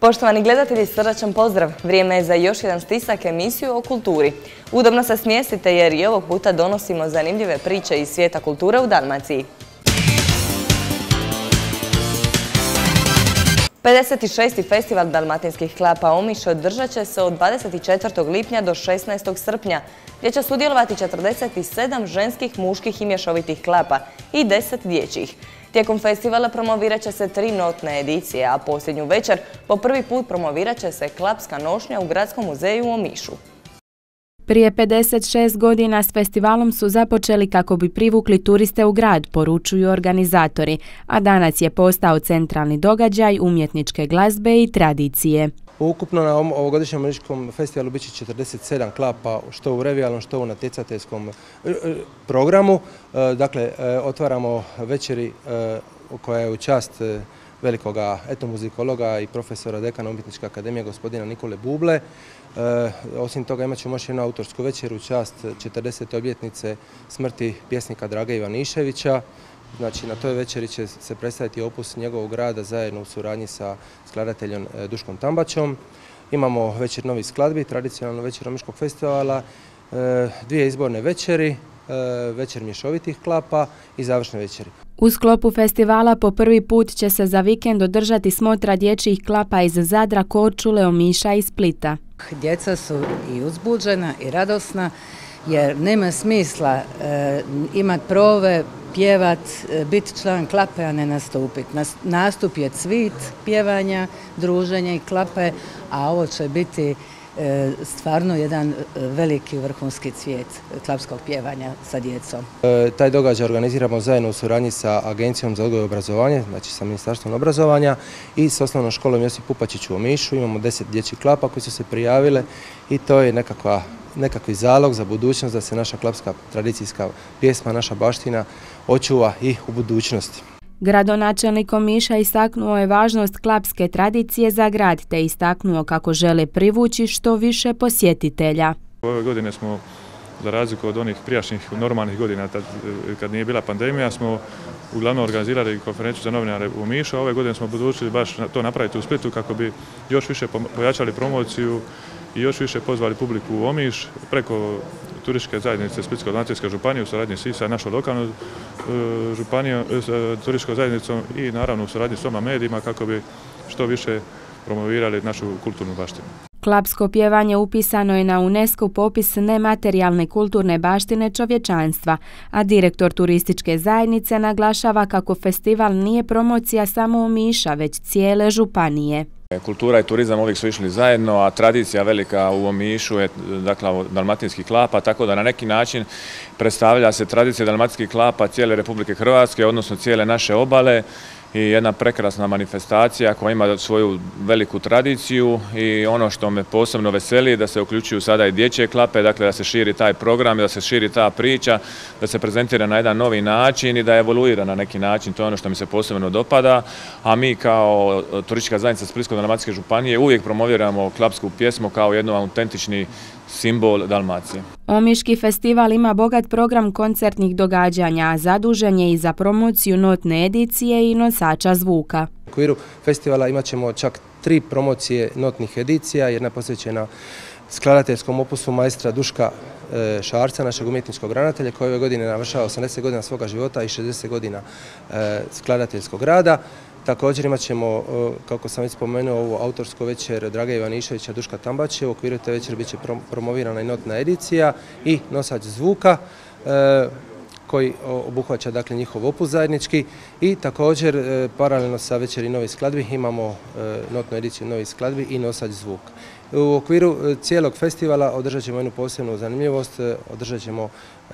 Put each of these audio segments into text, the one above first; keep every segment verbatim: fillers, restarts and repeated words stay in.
Poštovani gledatelji, srdačan pozdrav. Vrijeme je za još jedan stisak emisiju o kulturi. Udobno se smjestite jer i ovog puta donosimo zanimljive priče iz svijeta kulture u Dalmaciji. pedeset šesti Festival dalmatinskih klapa Omiš održat će se od dvadeset četvrtog lipnja do šesnaestog srpnja, gdje će sudjelovati četrdeset sedam ženskih, muških i mješovitih klapa i deset dječjih. Tijekom festivala promovirat će se tri notne edicije, a posljednju večer po prvi put promovirat će se klapska nošnja u Gradskom muzeju u Omišu. Prije pedeset šest godina s festivalom su započeli kako bi privukli turiste u grad, poručuju organizatori, a danas je postao centralni događaj umjetničke glazbe i tradicije. Ukupno na ovogodišnjem Omiškom festivalu bit će četrdeset sedam klapa, što u revijalnom, što u natjecateljskom programu. Dakle, otvaramo večeri koja je u čast velikoga etnomuzikologa i profesora dekana Umjetničke akademije gospodina Nikole Buble. Osim toga imat ćemo još jednu autorsku večeru u čast četrdesete obljetnice smrti pjesnika Drage Ivaniševića. Znači, na toj večeri će se predstaviti opus njegovog rada zajedno u suradnji sa skladateljom Duškom Tambaćom. Imamo večer novih skladbi, tradicionalnu večer Omiškog festivala, dvije izborne večeri, večer mješovitih klapa i završne večeri. U sklopu festivala po prvi put će se za vikend održati smotra dječjih klapa iz Zadra, Korčule, Omiša i Splita. Djeca su i uzbuđena i radosna jer nema smisla e, imati prove, pjevat, e, biti član klape, a ne nastupiti. Nastup je cvit pjevanja, druženja i klape, a ovo će biti e, stvarno jedan veliki vrhunski cvijet klapskog pjevanja sa djecom. E, taj događaj organiziramo zajedno u suradnji sa Agencijom za odgoj i obrazovanje, znači sa Ministarstvom obrazovanja i s osnovnom školom Josip Pupačić u Omišu. Imamo deset dječjih klapa koji su se prijavile i to je nekakva nekakvi zalog za budućnost da se naša klapska tradicijska pjesma, naša baština očuva i u budućnosti. Gradonačelnik Omiša istaknuo je važnost klapske tradicije za grad te istaknuo kako žele privući što više posjetitelja. Ove godine smo, za razliku od onih prijašnjih normalnih godina kad nije bila pandemija, smo uglavnom organizirali konferenciju za novinare u Omišu, a ove godine smo odlučili baš to napraviti u Splitu kako bi još više pojačali promociju i još više pozvali publiku u Omiš preko turističke zajednice Splitsko-dalmatinske županije u suradnji s I S A, našom lokalnom županijom, turističkom zajednicom i naravno u suradnji s oma medijima kako bi što više promovirali našu kulturnu baštinu. Klapsko pjevanje upisano je na UNESCO popis nematerijalne kulturne baštine čovječanstva, a direktor turističke zajednice naglašava kako festival nije promocija samo Omiša, već cijele županije. Kultura i turizam uvijek su išli zajedno, a tradicija velika u Omišu je dakle dalmatinskih klapa, tako da na neki način predstavlja se tradicija dalmatinskih klapa cijele Republike Hrvatske, odnosno cijele naše obale i jedna prekrasna manifestacija koja ima svoju veliku tradiciju i ono što me posebno veseli da se uključuju sada i dječje klape, dakle da se širi taj program, da se širi ta priča, da se prezentira na jedan novi način i da evoluira na neki način, to je ono što mi se posebno dopada, a mi kao turistička zajednica Splitsko-dalmatinske županije uvijek promoviramo klapsku pjesmu kao jednu autentični simbol Dalmacije. Omiški festival ima bogat program koncertnih događanja, a zadužen je i za promociju notne edicije i nosača zvuka. U okviru festivala imat ćemo čak tri promocije notnih edicija, jedna posvećena skladateljskom opusu majstra Duška Šarca, našeg umjetničkog ravnatelja, koji ove godine navršava osamdeset godina svoga života i šezdeset godina skladateljskog rada. Također imat ćemo, kako sam već spomenuo, ovu autorsku večer Drage Ivaniševića, Duška Tambaće. U okviru te večer bit će promovirana i notna edicija i nosač zvuka koji obuhvaća dakle njihov opus zajednički i također paralelno sa večeri novih skladbi imamo notnu ediciju novih skladbi i nosač zvuka. U okviru cijelog festivala održat ćemo jednu posebnu zanimljivost, održat ćemo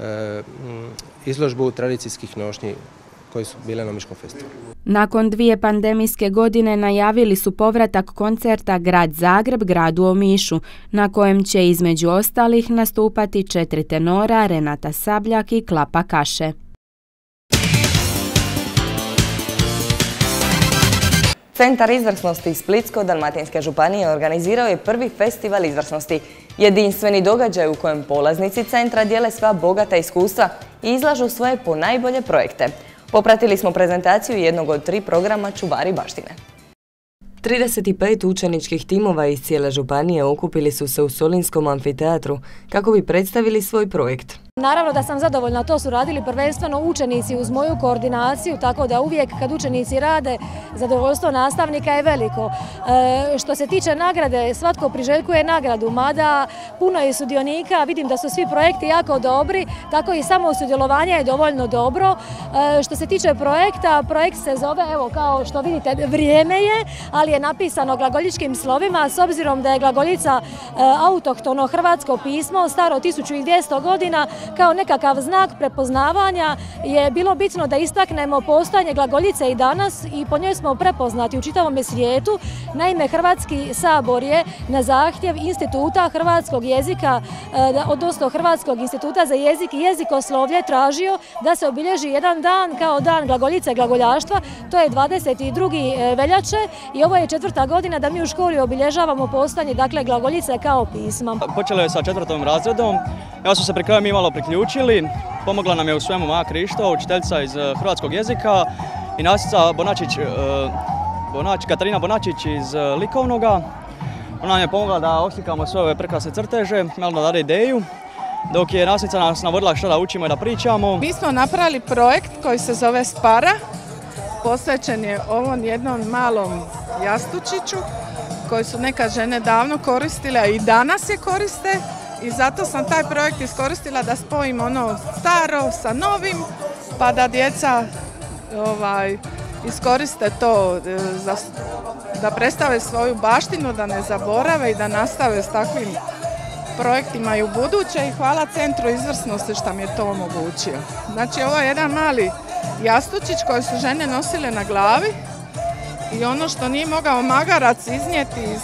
izložbu tradicijskih nošnji koji su bile na Omiškom festivalu. Nakon dvije pandemijske godine najavili su povratak koncerta Grad Zagreb gradu Omišu, na kojem će između ostalih nastupati četiri tenora, Renata Sabljak i Klapa Kaše. Centar izvrsnosti Splitsko-dalmatinske županije organizirao je prvi festival izvrsnosti. Jedinstveni događaj u kojem polaznici centra dijele sva bogata iskustva i izlažu svoje ponajbolje projekte. Popratili smo prezentaciju jednog od tri programa Čuvari baštine. trideset pet učeničkih timova iz cijele županije okupili su se u Solinskom amfiteatru kako bi predstavili svoj projekt. Naravno da sam zadovoljna, to su radili prvenstveno učenici uz moju koordinaciju, tako da uvijek kad učenici rade, zadovoljstvo nastavnika je veliko. E, što se tiče nagrade, svatko priželjkuje nagradu, mada puno je sudionika, vidim da su svi projekti jako dobri, tako i samo sudjelovanje je dovoljno dobro. E, što se tiče projekta, projekt se zove, evo kao što vidite, Vrijeme je, ali je napisano glagoljičkim slovima, s obzirom da je glagoljica e, autohtono hrvatsko pismo, staro tisuću dvjesto godina, kao nekakav znak prepoznavanja je bilo bitno da istaknemo postojanje glagoljice i danas i po njoj smo prepoznati u čitavom svijetu. Naime, Hrvatski sabor je na zahtjev Instituta hrvatskog jezika, odnosno Hrvatskog instituta za jezik i jezikoslovlje tražio da se obilježi jedan dan kao dan glagoljice i glagoljaštva, to je dvadeset drugi veljače i ovo je četvrta godina da mi u školi obilježavamo postojanje dakle glagoljice kao pisma. Počelo je sa četvrtom razredom, ja sam se pri kraju mi malo priključili, pomogla nam je u svemu moja Krišto, učiteljica iz hrvatskog jezika i nastavnica Bonačić, Bonač, Katarina Bonačić iz likovnoga. Ona nam je pomogla da oslikamo sve ove prekrasne crteže, malo da dade ideju, dok je nastavnica nas navodila što da učimo i da pričamo. Mi smo napravili projekt koji se zove Spara, posvećen je ovom jednom malom jastučiću koji su neka žene davno koristile, a i danas je koriste. I zato sam taj projekt iskoristila da spojim ono staro sa novim, pa da djeca ovaj, iskoriste to za, da predstave svoju baštinu, da ne zaborave i da nastave s takvim projektima i u buduće. I hvala Centru izvrsnosti što mi je to omogućio. Znači ovo je jedan mali jastučić koji su žene nosile na glavi i ono što nije mogao magarac iznijeti iz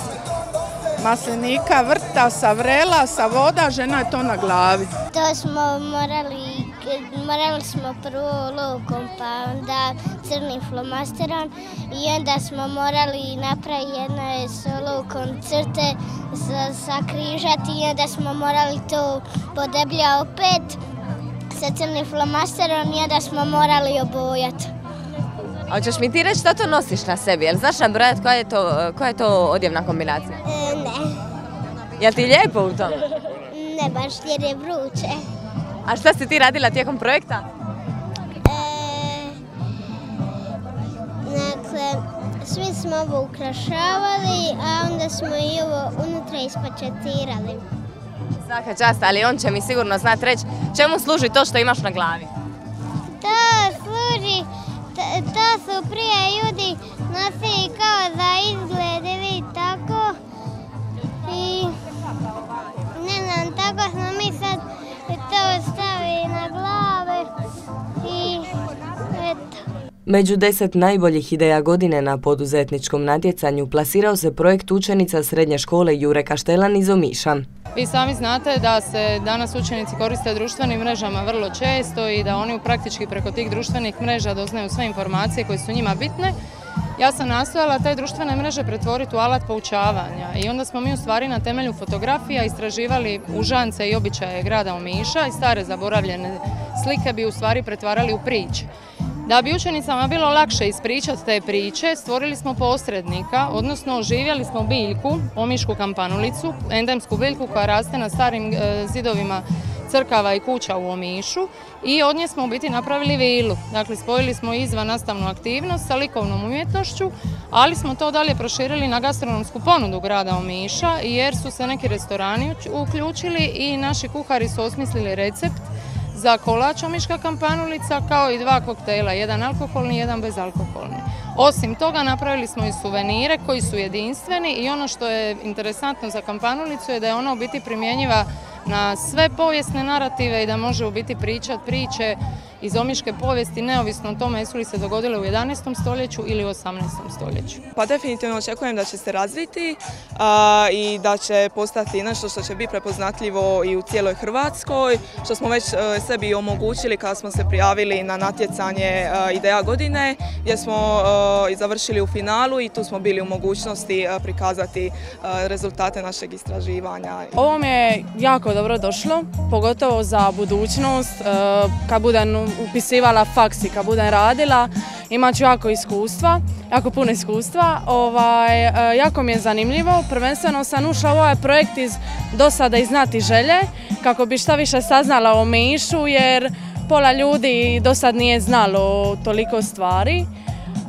maslinika, vrta, sa vrela, sa voda, žena je to na glavi. To smo morali, morali smo prvo lukom, pa onda crnim flomasterom i onda smo morali napraviti jedno s lukom crte, sakrižati i onda smo morali to podeblja opet sa crnim flomasterom i onda smo morali obojati. A hoćeš mi ti reći što to nosiš na sebi? Jel znaš nabrojati koja je to, koja je to odjevna kombinacija? E, ne. Jel ti lijepo u tome? Ne baš jer je vruće. A šta si ti radila tijekom projekta? E, dakle, svi smo ovo ukrašavali, a onda smo i ovo unutra ispačetirali. Svaka čast, ali on će mi sigurno znat reći čemu služi to što imaš na glavi? To služi... To su prije ljudi nosili kao za izgled ili tako i ne znam, tako smo mi sad to stavili na glave i eto. Među deset najboljih ideja godine na poduzetničkom natjecanju plasirao se projekt učenica srednje škole Jure Kaštelan iz Omiša. Vi sami znate da se danas učenici koriste društvenim mrežama vrlo često i da oni praktički preko tih društvenih mreža doznaju sve informacije koje su njima bitne. Ja sam nastojala te društvene mreže pretvoriti u alat poučavanja i onda smo mi u stvari na temelju fotografija istraživali užance i običaje grada Omiša i stare zaboravljene slike bi u stvari pretvarali u priče. Da bi učenicama bilo lakše ispričati te priče, stvorili smo posrednika, odnosno oživjeli smo biljku, omišku kampanulicu, endemsku biljku koja raste na starim zidovima crkava i kuća u Omišu i od nje smo u biti napravili vilu. Dakle, spojili smo izvan nastavnu aktivnost sa likovnom umjetnošću, ali smo to dalje proširili na gastronomsku ponudu grada Omiša jer su se neki restorani uključili i naši kuhari su osmislili recept za kolač omiška kampanulica kao i dva koktela, jedan alkoholni i jedan bezalkoholni. Osim toga napravili smo i suvenire koji su jedinstveni i ono što je interesantno za kampanulicu je da je ona u biti primjenjiva na sve povijesne narative i da može u biti pričati priče iz omiške povijesti neovisno o tome jesu li se dogodile u jedanaestom stoljeću ili u osamnaestom stoljeću. Pa definitivno očekujem da će se razviti a, i da će postati nešto što će biti prepoznatljivo i u cijeloj Hrvatskoj, što smo već a, sebi omogućili kada smo se prijavili na natjecanje a, Ideja godine, gdje smo a, i završili u finalu i tu smo bili u mogućnosti a, prikazati a, rezultate našeg istraživanja. Ovo mi je jako dobro došlo, pogotovo za budućnost, a, kad bude upisivala faks i kad budem radila. Imat ću jako iskustva, jako puno iskustva. Ovaj, jako mi je zanimljivo. Prvenstveno sam ušla u ovaj projekt iz dosada iz Znati želje kako bi šta više saznala o Omišu jer pola ljudi do sad nije znalo toliko stvari. E,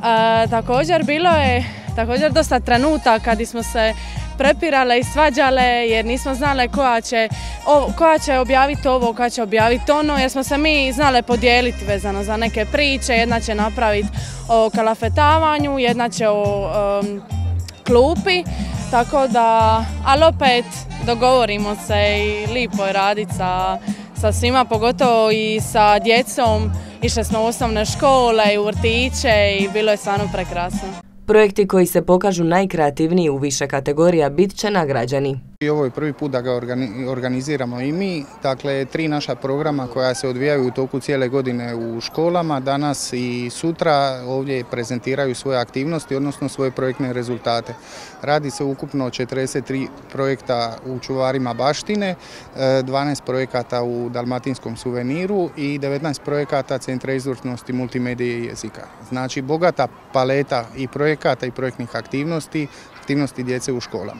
također bilo je također dosta trenutaka kad smo se prepirale i svađale jer nismo znale koja će, o, koja će objaviti ovo, koja će objaviti ono jer smo se mi znale podijeliti vezano za neke priče. Jedna će napraviti o kalafetavanju, jedna će o um, klupi, tako da, ali opet dogovorimo se i lipo je raditi sa sa svima, pogotovo i sa djecom. Išli smo u osnovne škole i u vrtiće i bilo je stvarno prekrasno. Projekti koji se pokažu najkreativniji u više kategorija bit će nagrađeni. I ovo je prvi put da ga organiziramo i mi, dakle tri naša programa koja se odvijaju u toku cijele godine u školama, danas i sutra ovdje prezentiraju svoje aktivnosti, odnosno svoje projektne rezultate. Radi se ukupno o četrdeset tri projekta u čuvarima baštine, dvanaest projekata u dalmatinskom suveniru i devetnaest projekata Centra izvrsnosti multimedije i jezika. Znači bogata paleta i projekata i projektnih aktivnosti, aktivnosti djece u školama.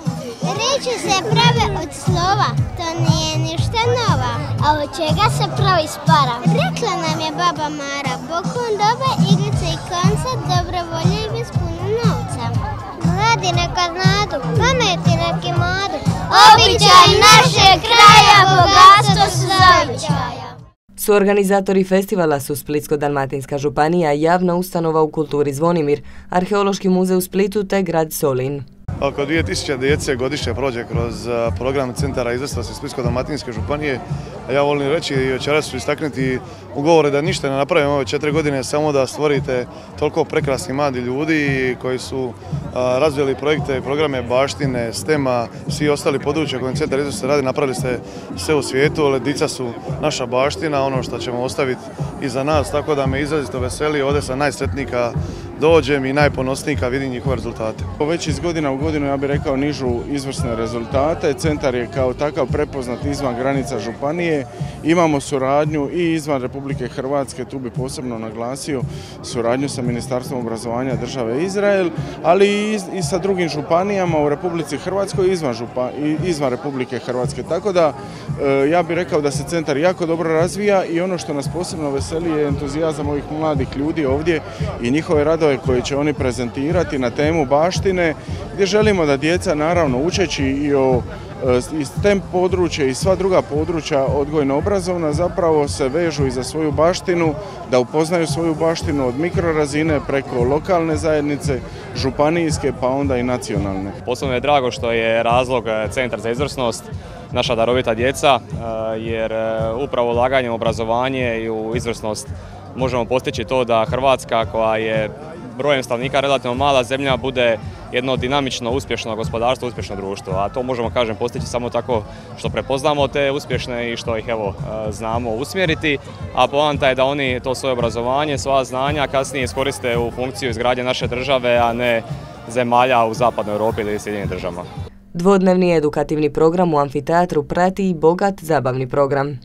Riječi se prave od slova, to nije ništa nova. A od čega se pravi iz para? Rekla nam je baba Mara, bokom doba igrice i konca, dobra volja i bez puno novca. Mladi neka znadu, pameti neki mladu, običaj našeg kraja, bogatstvo su zavičaja. Suorganizatori festivala su Splitsko-dalmatinska županija, javna ustanova u kulturi Zvonimir, Arheološki muzej u Splitu te grad Solin. Oko dvije tisuće djece godišnje prođe kroz program Centara izvrsnosti Splitsko-dalmatinske županije. Ja volim reći i večeras ću istaknuti ugovore da ništa ne napravimo ove četiri godine, samo da stvorite toliko prekrasni mladi ljudi koji su razvili projekte, programe baštine, stema, svi ostali područja kojim Centar izvrsnosti radi, napravili ste sve u svijetu, ali djeca su naša baština, ono što ćemo ostaviti iza nas, tako da me izrazito veseli, ovdje sam najsretnika dođem i najponosniji kad vidim njihove rezultate. Već iz godina u godinu ja bih rekao nižu izvrsne rezultate. Centar je kao takav prepoznat izvan granica županije. Imamo suradnju i izvan Republike Hrvatske, tu bi posebno naglasio suradnju sa Ministarstvom obrazovanja države Izrael, ali i, i sa drugim županijama u Republici Hrvatskoj i izvan, župa, i izvan Republike Hrvatske. Tako da e, ja bih rekao da se centar jako dobro razvija i ono što nas posebno veseli je entuzijazam ovih mladih ljudi ovdje i njihove radove koje će oni prezentirati na temu baštine, gdje želimo da djeca, naravno učeći i o i STEM područje i sva druga područja odgojno-obrazovna, zapravo se vežu i za svoju baštinu, da upoznaju svoju baštinu od mikrorazine preko lokalne zajednice, županijske pa onda i nacionalne. Posebno je drago što je razlog Centar za izvrsnost naša darovita djeca, jer upravo ulaganjem u obrazovanje i u izvrsnost možemo postići to da Hrvatska, koja je brojem stanovnika relativno mala zemlja, bude jedno dinamično, uspješno gospodarstvo, uspješno društvo. A to možemo, kažem, postići samo tako što prepoznamo te uspješne i što ih evo znamo usmjeriti. A poanta je da oni to svoje obrazovanje, svoja znanja kasnije iskoriste u funkciju izgradnje naše države, a ne zemalja u zapadnoj Europi ili Sjedinjenim državama. Dvodnevni edukativni program u amfiteatru prati i bogat zabavni program.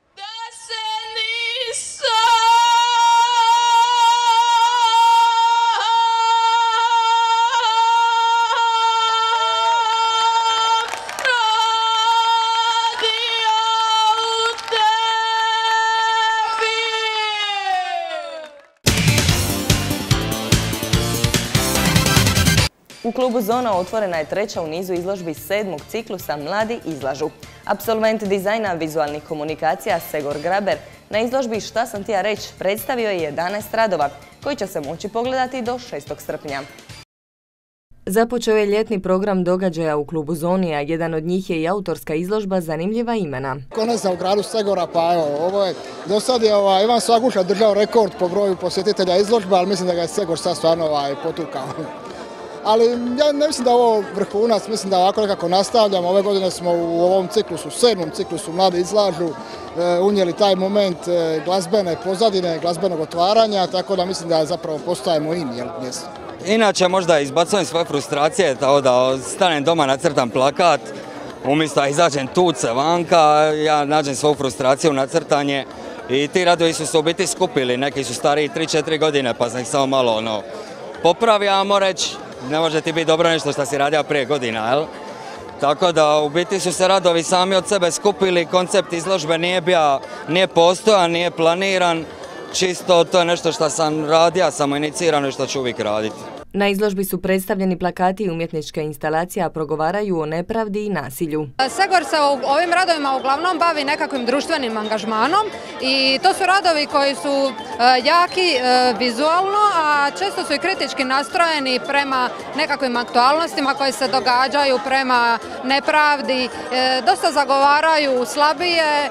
U klubu Zona otvorena je treća u nizu izložbi sedmog ciklusa Mladi izlažu. Apsolvent dizajna vizualnih komunikacija Segor Graber na izložbi Šta sam ti ja reć predstavio je jedanaest radova koji će se moći pogledati do šestog srpnja. Započeo je ljetni program događaja u klubu Zoni, a jedan od njih je i autorska izložba Zanimljiva imena. Konac u gradu Segora, pa evo, ovo je, do sad je ovaj, Ivan Svaguša držao rekord po broju posjetitelja izložbe, ali mislim da ga je Segor sad stvarno ovaj, potukao. Ali ja ne mislim da je ovo vrhunac, mislim da ovako nekako nastavljamo. Ove godine smo u ovom ciklusu, sedmom ciklusu Mladi izlažu, unijeli taj moment glazbene pozadine, glazbenog otvaranja, tako da mislim da zapravo postajemo in, jel, mjesto. Inače možda izbacujem svoje frustracije, tako da stanem doma, nacrtam plakat, umjesto da izađem tuce vanka, ja nađem svoju frustraciju, nacrtanje, I ti radovi su se u biti skupili, neki su stariji tri četiri godine pa sam ih samo malo ono, popravi, a moram reći, ne može ti biti dobro nešto što si radio prije godina, jel? Tako da u biti su se radovi sami od sebe skupili, koncept izložbe nije bio, nije postojan, nije planiran, čisto to je nešto što sam radio, samo inicirano i što ću uvijek raditi. Na izložbi su predstavljeni plakati i umjetnička instalacija, a progovaraju o nepravdi i nasilju. Segor se u ovim radovima uglavnom bavi nekakvim društvenim angažmanom i to su radovi koji su jaki vizualno, a često su i kritički nastrojeni prema nekakvim aktualnostima koje se događaju, prema nepravdi. Dosta zagovaraju slabije,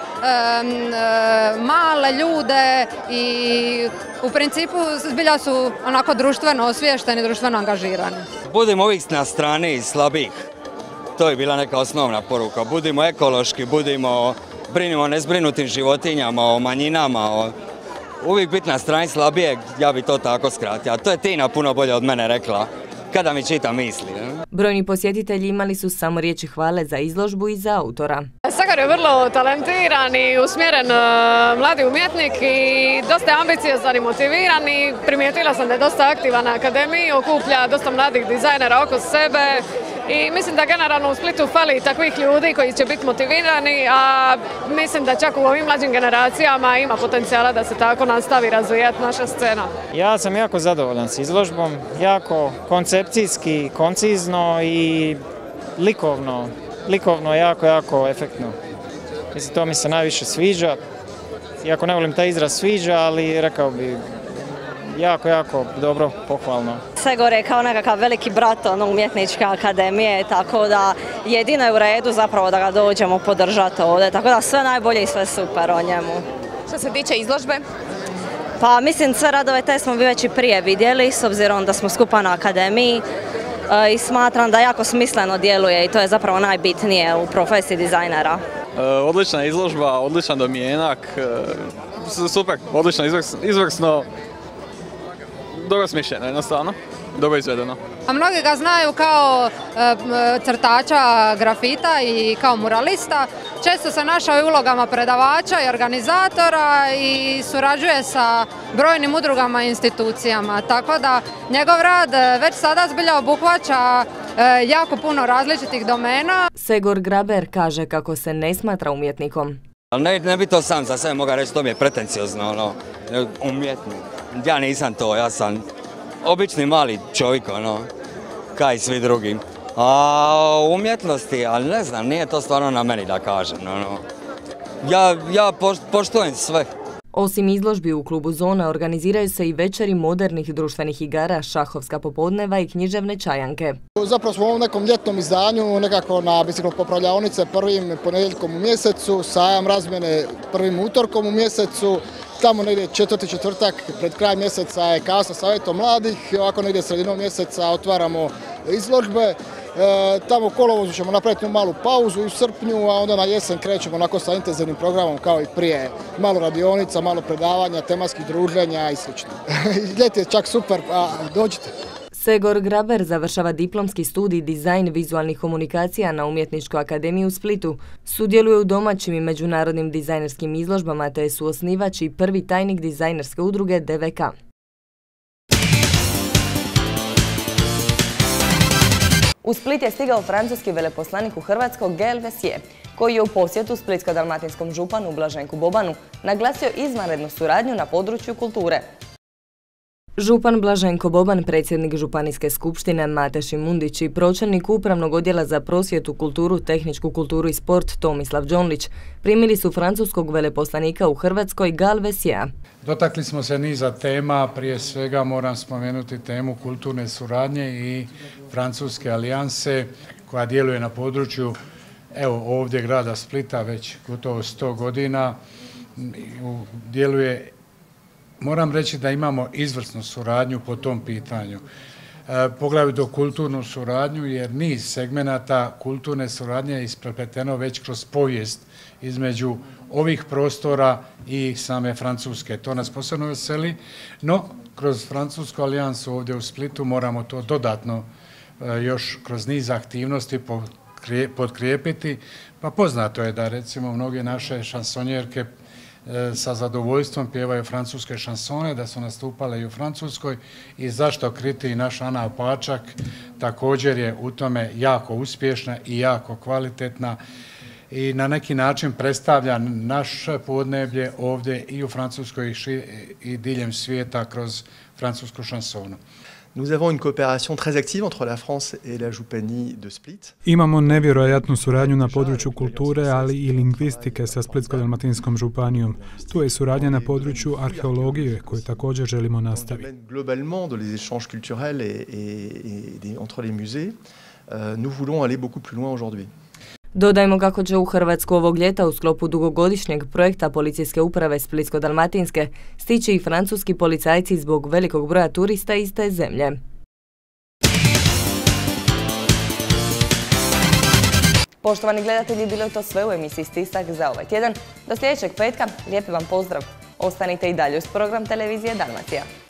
male ljude i u principu zbilja su onako društveno osviješteni, društveno angažirani. Budimo uvijek na strani slabih. To je bila neka osnovna poruka. Budimo ekološki, budimo, brinimo o nezbrinutim životinjama, o manjinama, o... uvijek biti na strani slabijeg, ja bi to tako skratio. A to je Tina puno bolje od mene rekla, kada mi čita misli. Ne? Brojni posjetitelji imali su samo riječi hvale za izložbu i za autora. Segor je vrlo talentiran i usmjeren mladi umjetnik i dosta je ambiciozan i motiviran i primijetila sam da je dosta aktivan na akademiji, okuplja dosta mladih dizajnera oko sebe i mislim da generalno u Splitu fali takvih ljudi koji će biti motivirani, a mislim da čak u ovim mlađim generacijama ima potencijala da se tako nastavi razvijati naša scena. Ja sam jako zadovoljan s izložbom, jako koncepcijski, koncizno i likovno. Likovno je jako, jako efektno. Mislim, to mi se najviše sviđa. Iako ne volim taj izraz sviđa, ali rekao bi jako, jako dobro, pohvalno. Segor je kao nekakav veliki brat ono, umjetničke akademije, tako da jedino je u redu zapravo da ga dođemo podržati ovdje. Tako da sve najbolje i sve super o njemu. Što se tiče izložbe? Pa mislim sve radove te smo već i prije vidjeli, s obzirom da smo skupa na akademiji. I smatram da jako smisleno djeluje i to je zapravo najbitnije u profesiji dizajnera. E, odlična izložba, odličan domjenak, e, super, odlično, izvrsno, dobro smišljeno jednostavno, dobro izvedeno. A mnogi ga znaju kao e, crtača grafita i kao muralista. Često se našao i ulogama predavača i organizatora i surađuje sa brojnim udrugama i institucijama. Tako da njegov rad već sada zbilja obuhvaća e, jako puno različitih domena. Segor Graber kaže kako se ne smatra umjetnikom. Ne, ne bi to sam za sebe mogao reći, to mi je pretenciozno, ono, umjetnik. Ja nisam to, ja sam obični mali čovjek, ono, kao i svi drugi. A umjetnosti, ali ne znam, nije to stvarno na meni da kažem, ono. Ja, ja poštujem sve. Osim izložbi u klubu Zona organiziraju se i večeri modernih društvenih igara, šahovska popodneva i književne čajanke. Zapravo smo u ovom nekom ljetnom izdanju nekako na biciklopopravljaonice prvim ponedjeljkom u mjesecu, sajam razmjene prvim utorkom u mjesecu, tamo negdje četvrti četvrtak pred kraj mjeseca je kava sa savjetom mladih, ovako negdje sredinom mjeseca otvaramo izložbe. E, tamo u kolovozu ćemo napraviti malu pauzu u srpnju, a onda na jesen krećemo onako sa intenzivnim programom kao i prije. Malo radionica, malo predavanja, tematskih druženja i sl. Ljeti je čak super, a dođite. Segor Graber završava diplomski studij dizajn vizualnih komunikacija na Umjetničkoj akademiji u Splitu. Sudjeluje u domaćim i međunarodnim dizajnerskim izložbama te su osnivač i prvi tajnik dizajnerske udruge D V K. U Split je stigao francuski veleposlanik u Hrvatskoj Gaël Vessier, koji je u posjetu splitsko-dalmatinskom županu Blaženku Bobanu naglasio izvanrednu suradnju na području kulture. Župan Blaženko Boban, predsjednik Županijske skupštine Mate Šimundić i pročelnik Upravnog odjela za prosvjetu, kulturu, tehničku kulturu i sport Tomislav Đonlić primili su francuskog veleposlanika u Hrvatskoj Gaël Vessiera. Dotakli smo se niza tema, prije svega moram spomenuti temu kulturne suradnje i francuske alijanse koja djeluje na području evo ovdje grada Splita već gotovo sto godina. Djeluje, moram reći da imamo izvrsnu suradnju po tom pitanju. E, poglavito kulturnu suradnju jer niz segmenata kulturne suradnje je isprepleteno već kroz povijest između ovih prostora i same Francuske. To nas posebno veseli, no kroz Francusku alijansu ovdje u Splitu moramo to dodatno e, još kroz niz aktivnosti potkrijepiti. Pa poznato je da recimo mnoge naše šansonjerke sa zadovoljstvom pjevaju francuske šansone, da su nastupale i u Francuskoj i zašto kriti naš Ana Pačak također je u tome jako uspješna i jako kvalitetna i na neki način predstavlja naše podneblje ovdje i u Francuskoj i diljem svijeta kroz francusku šansonu. Nous avons une coopération très active entre la France et la Županije de Split. Imamo nevjerojatnu suradnju na području kulture, ali i lingvistike sa Splitsko-dalmatinskom županijom. Tu je suradnja na području arheologije koju također želimo nastaviti. Globalement de les échanges culturels et, et, et entre les musées, nous voulons aller beaucoup plus loin aujourd'hui. Dodajmo kako će u Hrvatsku ovog ljeta u sklopu dugogodišnjeg projekta Policijske uprave Splitsko-dalmatinske stići i francuski policajci zbog velikog broja turista iz te zemlje. Poštovani gledatelji, bilo je to sve u emisiji Stisak za ovaj tjedan. Do sljedećeg petka, lijepi vam pozdrav. Ostanite i dalje uz program Televizije Dalmacija.